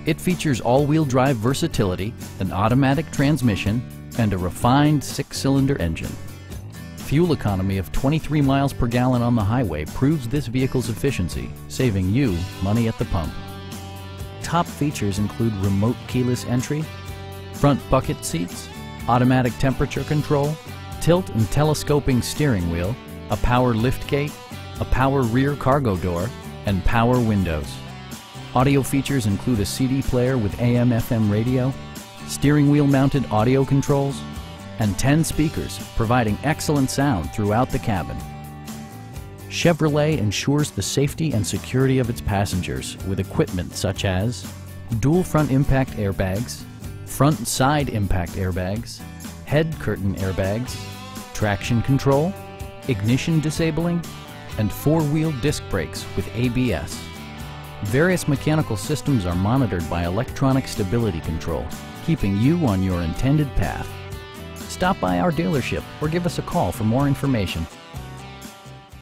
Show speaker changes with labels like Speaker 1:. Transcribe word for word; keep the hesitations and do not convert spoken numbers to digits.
Speaker 1: It features all-wheel drive versatility, an automatic transmission, and a refined six-cylinder engine. Fuel economy of twenty-three miles per gallon on the highway proves this vehicle's efficiency, saving you money at the pump. Top features include remote keyless entry, front bucket seats, automatic temperature control, tilt and telescoping steering wheel, a power liftgate, a power rear cargo door, and power windows. Audio features include a C D player with A M F M radio, steering wheel mounted audio controls, and ten speakers, providing excellent sound throughout the cabin. Chevrolet ensures the safety and security of its passengers with equipment such as dual front impact airbags, front and side impact airbags, head curtain airbags, traction control, ignition disabling, and four-wheel disc brakes with A B S. Various mechanical systems are monitored by electronic stability control, keeping you on your intended path. Stop by our dealership or give us a call for more information.